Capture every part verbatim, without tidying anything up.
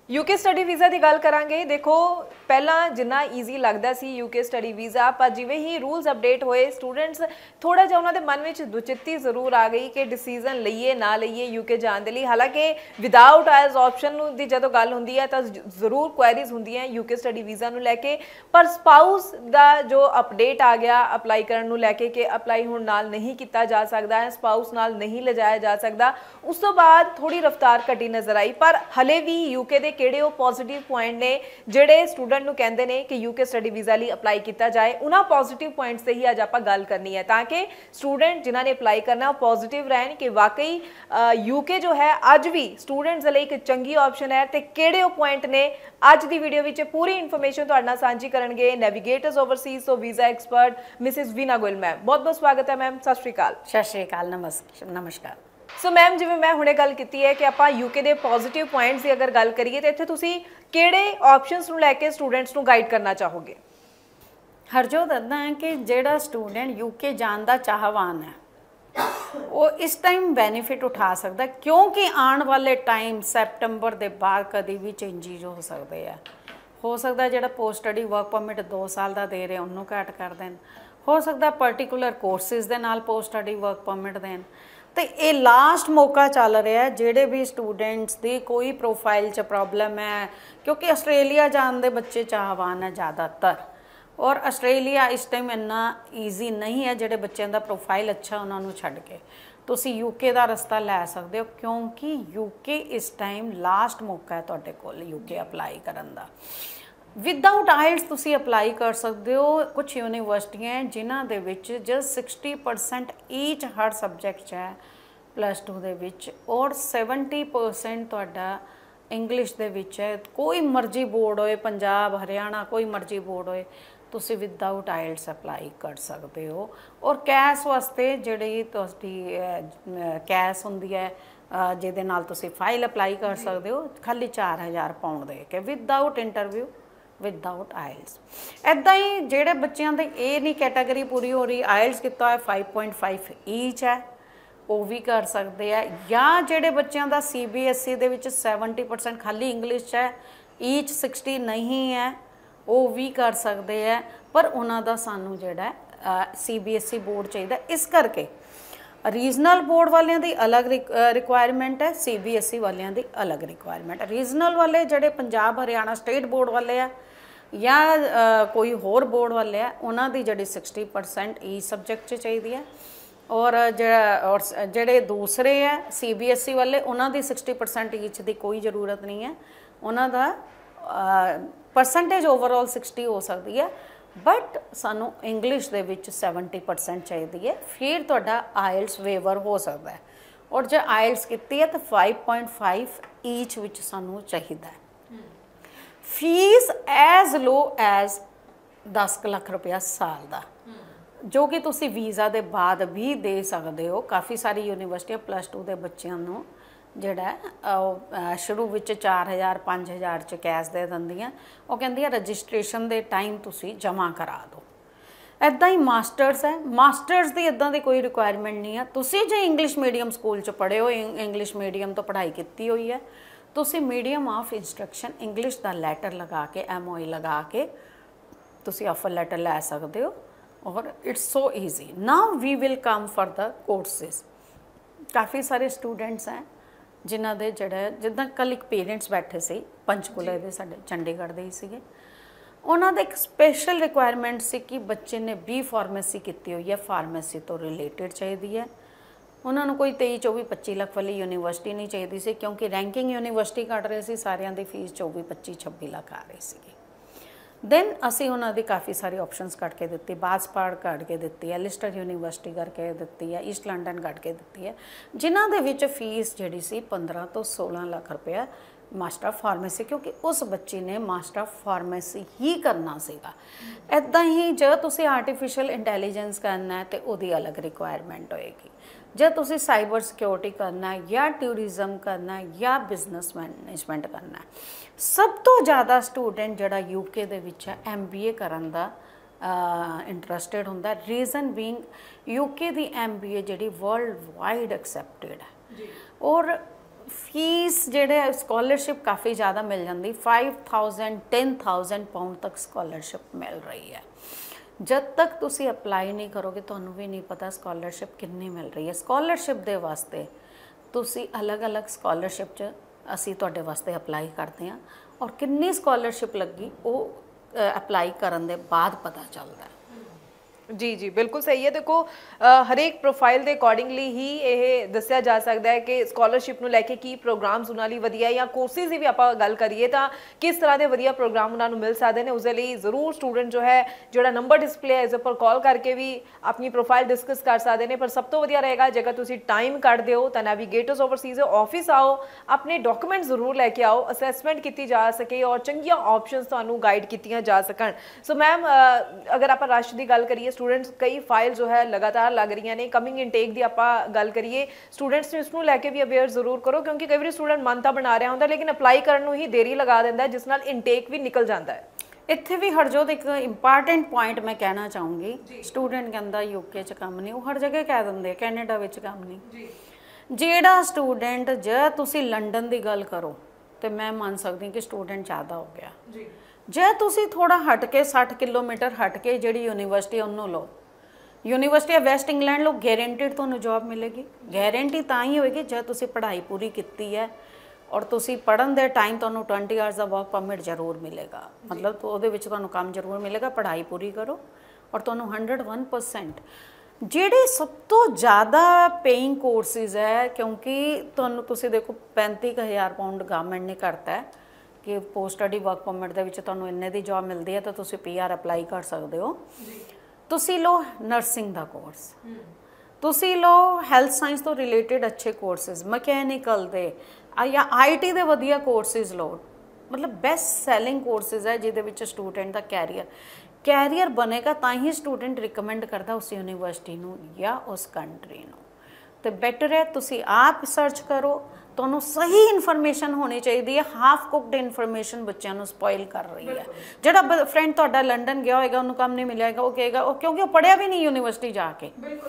UK study visa की गल करांगे। देखो पहला जिन्ना ईजी लगता सी यूके स्टडी वीज़ा, पर जिवें ही रूल्स अपडेट होए स्टूडेंट्स थोड़ा जिहा उन्होंने मन में दुचित्ती जरूर आ गई कि डिसीजन लईए ना लईए यूके जाने लई। हालांकि विदाउट आयल्स ऑप्शन की जो गल होंदी है तो जरूर क्वेरीज होंदी हैं यूके स्टडी वीज़ा नूं लैके, पर स्पाउस का जो अपडेट आ गया अप्लाई करन नूं लैके कि अप्लाई हुण नाल नहीं किया जा सकता है, स्पाउस नाल नहीं लिजाया जा सकता। उस तो बाद थोड़ी रफ्तार घटी नज़र आई, पर हले भी यूके दे किहड़े वो पॉजिटिव पॉइंट ने जिहड़े स्टूडेंट नूं कहंदे ने कि यूके स्टडी वीज़ा लई अप्लाई किया जाए, उन्हां पॉजिटिव पॉइंट्स से ही अज आपां गल करनी है ताकि स्टूडेंट जिन्हां ने अप्लाई करना पॉजिटिव रहन कि वाकई यूके जो है अज भी स्टूडेंट्स लई एक चंगी ऑप्शन है। तो किहड़े वो पॉइंट ने अज की वीडियो में पूरी इन्फॉर्मेशन तुहाडे नाल सांझी करनगे नेविगेटर्स ओवरसीज तो visa expert Mrs Veena Goyal ma'am. बहुत बहुत स्वागत है मैम, सत श्री अकाल। सत श्री अकाल, नमस्कार। सो so, मैम जिवें मैं हुणे गल कीती है कि आपां यूके दे पॉजिटिव पॉइंट्स की अगर गल करिए तो इत्थे तुसीं किहड़े ऑप्शनस नूं लैके स्टूडेंट्स नूं गाइड करना चाहोगे? हरजोत इदां है कि जिहड़ा स्टूडेंट यूके जाण दा चाहवान है वो इस टाइम बेनीफिट उठा सकता, क्योंकि आने वाले टाइम सैप्टंबर के बाद कभी भी चेंजिज हो सकते हैं। हो सकता जिहड़ा पोस्ट स्टडी वर्क परमिट दो साल का दे रहे उन्होंने घट कर देन, हो सकता पर्टिकुलर कोर्सिस दे नाल पोस्ट स्टडी वर्क परमिट देन। तो ये लास्ट मौका चल रहा है जेडे भी स्टूडेंट्स की कोई प्रोफाइल च प्रॉब्लम है, क्योंकि आस्ट्रेलिया जाने दे बच्चे चाहवान है ज़्यादातर, और आस्ट्रेलिया इस टाइम इन्ना ईजी नहीं है जेडे बच्चों का प्रोफाइल अच्छा उन्होंने छड्ड के तुसी यूके का रस्ता लै सकते हो, क्योंकि यूके इस टाइम लास्ट मौका है तुहाडे कोल यूके अप्लाई करन दा। विदाउट आइल्स तुसी अप्लाई कर सकते हो। कुछ यूनिवर्सिटियां हैं जिन्हां दे विच जस्ट सिक्सटी परसेंट ईच हर सब्जैक्ट है प्लस टू दे विच, और सैवनटी परसेंट तुहाडा इंग्लिश दे विच है। कोई मर्जी बोर्ड होए, पंजाब हरियाणा कोई मर्जी बोर्ड होए, तुसी विदाउट आइल्स अप्लाई कर सकते हो। और कैश वास्ते जिहड़ी तुहाडी कैश हुंदी है जिहदे नाल तुसी फाइल अप्लाई कर सकते हो, खाली चार हज़ार पाउंड दे के विदाउट इंटरव्यू विदाउट आइल्स। इदा ही जोड़े बच्चों की ये नहीं कैटेगरी पूरी हो रही, आइल्स किया है फाइव पॉइंट फाइव ईच है, वो भी कर सकते हैं। या जोड़े बच्चों का सी बी एस ई दे सैवनटी परसेंट खाली इंग्लिश है, ईच सिक्सटी नहीं है, वो भी कर सकते हैं। पर उन्होंने सानू जोड़ा C B S E board चाहिए, इस करके रीजनल बोर्ड वालों की अलग रिक्वायरमेंट है, सी बी एस ई वालों की अलग रिक्वायरमेंट है। रीजनल वाले जोड़े पंजाब हरियाणा स्टेट बोर्ड वाले है या आ, कोई होर बोर्ड वाले है, उन्होंने जी सिक्सटी परसेंट ई सब्जैक्ट चाहिए है, और जड़ा और जोड़े दूसरे है सी बी एस ई वाले उन्होंने सिक्सटी परसेंट ईच की कोई ज़रूरत नहीं है। उन्होंने परसेंटेज ओवरऑल सिक्सटी हो सकती है, बट सानू इंग्लिश दे विच सैवनटी परसेंट चाहिए है, फिर तुहाडा आइल्स वेवर हो सकता है। और जो आइल्स की है तो फाइव पॉइंट फाइव ईच विच सानू चाहिए है। फीस एज लो एज दस लाख रुपया साल का, जो कि तुसी वीज़ा के बाद भी दे सकते हो। काफ़ी सारी यूनिवर्सिटियां प्लस टू के बच्चों को जोड़ा शुरू में चार हज़ार पाँच हज़ार च कैश दे दिंदियां, वो कहंदियां रजिस्ट्रेशन के टाइम तुसी जमा करा दो। इदा ही मास्टर्स है, मास्टर्स की इदा की कोई रिक्वायरमेंट नहीं है। तुसी जे इंग्लिश मीडियम स्कूल च पढ़े हो, इंग्लिश मीडियम तो पढ़ाई की हुई है, तुसी मीडियम ऑफ इंस्ट्रक्शन इंग्लिश का लैटर लगा के एम ओ ई लगा के तुसी ऑफर लैटर लै सकते हो, और it's so easy. Now we will come for the courses. काफ़ी सारे स्टूडेंट्स हैं जिन्हों के जोड़े जिदा कल एक पेरेंट्स बैठे से पंचकुले के साढ़े चंडीगढ़ के ही सीगे, उन्होंने एक स्पेशल रिक्वायरमेंट सी कि बच्चे ने बी फार्मेसी की हुई है, फार्मेसी तो रिलेटेड चाहिए है। उन्होंने कोई तेई चौबी पच्ची लाख वाली यूनिवर्सिटी नहीं चाहिए सी, क्योंकि रैंकिंग यूनिवर्सिटी कट रहे थे, सारियां दी फीस चौबी पच्ची छब्बी लाख आ रही सी। दैन असी उन्होंने काफ़ी सारी ऑप्शनस कट के दी, बासपाड़ कट के दी है, लिस्टर यूनिवर्सिटी करके दी है, ईस्ट लंडन कट के दी है, जिन्हों के विच फीस जी सी पंद्रह तो सोलह लाख रुपया मास्टर ऑफ फार्मेसी, क्योंकि उस बच्ची ने मास्टर ऑफ फार्मेसी ही करना सीगा। इदा ही जो तुसी आर्टिफिशियल इंटैलीजेंस करना है तो वही अलग रिक्वायरमेंट होएगी। जो तुसी साइबर सिक्योरिटी करना है या टूरिज्म करना है या बिजनेस मैनेजमेंट करना है, सब तो ज़्यादा स्टूडेंट जोड़ा यूके दे विच है एम बी ए करन दा इंटरस्टिड होंदा। रीजन बीइंग यूके दी एम बी ए जी वर्ल्ड वाइड एक्सैप्टेड है, और ਫੀਸ ਜਿਹੜੇ ਸਕਾਲਰਸ਼ਿਪ ਕਾਫੀ ਜ਼ਿਆਦਾ ਮਿਲ ਜਾਂਦੀ, five thousand ten thousand pound ਤੱਕ ਸਕਾਲਰਸ਼ਿਪ ਮਿਲ ਰਹੀ ਹੈ। ਜਦ ਤੱਕ ਤੁਸੀਂ ਅਪਲਾਈ ਨਹੀਂ ਕਰੋਗੇ ਤੁਹਾਨੂੰ ਵੀ ਨਹੀਂ ਪਤਾ ਸਕਾਲਰਸ਼ਿਪ ਕਿੰਨੀ ਮਿਲ ਰਹੀ ਹੈ। ਸਕਾਲਰਸ਼ਿਪ ਦੇ ਵਾਸਤੇ ਤੁਸੀਂ ਅਲੱਗ-ਅਲੱਗ ਸਕਾਲਰਸ਼ਿਪ 'ਚ ਅਸੀਂ ਤੁਹਾਡੇ ਵਾਸਤੇ ਅਪਲਾਈ ਕਰਦੇ ਹਾਂ, ਔਰ ਕਿੰਨੀ ਸਕਾਲਰਸ਼ਿਪ ਲੱਗੀ ਉਹ ਅਪਲਾਈ ਕਰਨ ਦੇ ਬਾਅਦ ਪਤਾ ਚੱਲਦਾ। ਜੀ ਜੀ ਬਿਲकुल सही है। देखो हरेक प्रोफाइल के अकॉर्डिंगली ही ये दसिया जा सकता है कि स्कॉलरशिप ਨੂੰ ਲੈ ਕੇ ਕੀ ਪ੍ਰੋਗਰਾਮਸ ਉਹਨਾਂ ਲਈ ਵਧੀਆ ਜਾਂ ਕੋਰਸਿਸ ਦੀ ਵੀ ਆਪਾਂ ਗੱਲ ਕਰੀਏ ਤਾਂ ਕਿਸ ਤਰ੍ਹਾਂ ਦੇ ਵਧੀਆ ਪ੍ਰੋਗਰਾਮ ਉਹਨਾਂ ਨੂੰ ਮਿਲ ਸਕਦੇ ਨੇ। ਉਸ ਦੇ ਲਈ ਜ਼ਰੂਰ ਸਟੂਡੈਂਟ ਜੋ ਹੈ ਜਿਹੜਾ ਨੰਬਰ ਡਿਸਪਲੇ ਹੈ ਇਸ ਉੱਪਰ ਕਾਲ ਕਰਕੇ ਵੀ ਆਪਣੀ ਪ੍ਰੋਫਾਈਲ ਡਿਸਕਸ ਕਰ ਸਕਦੇ ਨੇ। ਪਰ ਸਭ ਤੋਂ ਵਧੀਆ ਰਹੇਗਾ ਜੇਕਰ ਤੁਸੀਂ ਟਾਈਮ ਕੱਢਦੇ ਹੋ ਤਾਂ ਨੈਵੀਗੇਟਰਸ ਓਵਰਸੀਜ਼ ਦੇ ਆਫਿਸ ਆਓ, ਆਪਣੇ ਡਾਕੂਮੈਂਟ ਜ਼ਰੂਰ ਲੈ ਕੇ ਆਓ, ਅਸੈਸਮੈਂਟ ਕੀਤੀ ਜਾ ਸਕੇ ਔਰ ਚੰਗੀਆਂ ਆਪਸ਼ਨਸ ਤੁਹਾਨੂੰ ਗਾਈਡ ਕੀਤੀਆਂ ਜਾ ਸਕਣ। ਸੋ ਮੈਮ ਅਗਰ ਆਪਾਂ ਰਸ਼ ਦੀ ਗੱਲ ਕਰੀਏ स्टूडेंट्स कई फाइल जो है लगातार लग रही ने, कमिंग इनटेक की आप गल करिए स्टूडेंट्स ने इसनूं लैके भी अवेयर जरूर करो क्योंकि कई बार स्टूडेंट मन तो बना रहा होंदा लेकिन अप्लाई करन नूं ही देरी लगा दिंदा जिस नाल इनटेक भी निकल जाता है। इत्थे भी हरजोत एक इंपॉर्टेंट पॉइंट मैं कहना चाहूँगी, स्टूडेंट कहता यूके च काम नहीं, वो हर जगह कह देंगे कैनेडा विच काम नहीं। जिहड़ा स्टूडेंट जे तुसी लंडन की गल करो तो मैं मान सकती कि स्टूडेंट ज़्यादा हो गया। जे तुसी थोड़ा हट के साठ किलोमीटर हट के जिहड़ी यूनिवर्सिटी उन्होंने लो, यूनिवर्सिटी ऑफ वेस्ट इंग्लैंड लो, गारंटीड तुहानूं जॉब मिलेगी। गारंटी तां ही होएगी जे तुसी पढ़ाई पूरी कीती है और तुसी पढ़न दे टाइम तुहानूं ट्वेंटी आवर्स का वर्क परमिट जरूर मिलेगा, मतलब तो उहदे विच तुहानूं काम जरूर मिलेगा। पढ़ाई पूरी करो और तुहानूं हंड्रड वन परसेंट ਜਿਹੜੇ सब तो ज़्यादा पेइंग कोर्सिज है, क्योंकि तुहानूं तुसी देखो पैंती हज़ार पाउंड गवर्नमेंट ने करता है कि पोस्ट स्टडी वर्क परमिट दे विच तुहानूं इन्ने दी जॉब मिलती है तो तुसी पी आर अप्लाई कर सकते हो। तुसी लो नर्सिंग का कोर्स, तुसी लो हैल्थ साइंस तो रिलेटेड अच्छे कोर्सिज, मकैनिकल दे या आई टी दे वधिया कोर्सिज लो, मतलब बेस्ट सैलिंग कोर्सिज है जिहदे विच स्टूडेंट का कैरियर कैरियर बनेगा तां ही स्टूडेंट रिकमेंड करता उस यूनिवर्सिटी नूं या उस कंट्री नूं। तो बैटर है तुसी आप सर्च करो, तुहानूं सही इन्फॉर्मेशन होनी चाहिए है। हाफ कुकड इन्फॉर्मेशन बच्चों को स्पॉइल कर रही है। जिहड़ा फ्रेंड तुहाडा लंडन गया होएगा उन्होंने काम नहीं मिलेगा, वो कहेगा वो क्योंकि वो पढ़िया भी नहीं यूनिवर्सिटी जाके,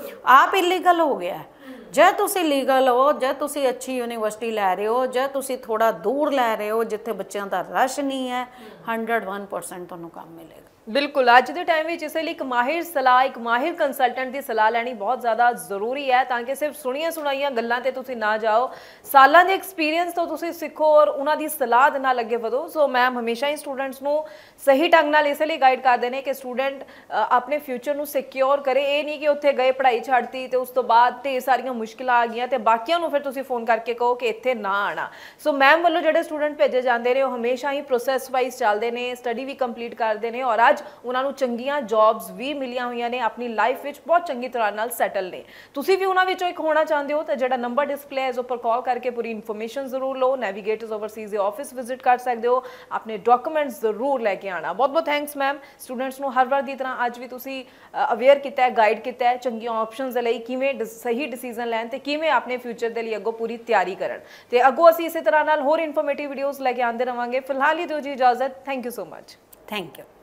आप इलीगल हो गया है। जे तुसी लीगल हो, जे तुसी अच्छी यूनिवर्सिटी लै रहे हो, जे तुसी थोड़ा दूर लै रहे हो जिथे बच्चों का रश नहीं है, हंड्रड वन परसेंट तुहानूं काम मिलेगा। बिल्कुल अज के टाइम में इस लिए एक माहिर सलाह, एक माहिर कंसलटेंट की सलाह लैनी बहुत ज़्यादा जरूरी है ताकि सिर्फ सुनिया सुनाइया गल्लां ते तुसी ना जाओ, सालां दे एक्सपीरियंस तो तुसी सीखो और उन्हां दी सलाह दे नाल अगे वधो। सो मैम हमेशा ही स्टूडेंट्स नूं सही ढंग नाल इस लिए गाइड करते हैं कि स्टूडेंट अपने फ्यूचर नूं सिक्योर करे। ये नहीं कि उत्थे गए पढ़ाई छड्डती तो उस तो बाद ढेर सारियां मुश्किलां आ गईयां ते बाकियां नूं फिर तुसी फोन करके कहो कि इत्थे ना आना। सो मैम वालों जिहड़े स्टूडेंट भेजे जाते हैं वो हमेशा ही प्रोसैस वाइज चलते हैं, स्टडी भी कंप्लीट करते हैं और अज उन्होंने चंगियां जॉब्स भी मिलियां हुई ने, अपनी लाइफ विच बहुत चंगी तरह नाल सैटल ने। तुसी भी उन्हां विचों एक होना चाहते हो तो जिहड़ा नंबर डिस्पले है इस उपर कॉल करके पूरी इन्फॉर्मेशन जरूर लो। नैविगेटर्स ओवरसीज के ऑफिस विजिट कर सकते हो, अपने डॉक्यूमेंट्स जरूर लैके आना। बहुत बहुत थैंक्स मैम, स्टूडेंट्स नूं हर बार की तरह अज भी तुसी अवेयर किया है, गाइड किया है चंगियां ऑप्शनस दे लई किवें सही डिसीजन लैन ते किवें अपने फ्यूचर दे लई अगों पूरी तैयारी करन। ते अगों असीं इसे तरह नाल होर इन्फॉर्मेटिव वीडियोज़ लैके आंदे रहांगे। फिलहाल ही दिओ जी इजाजत। Thank you so much. Thank you.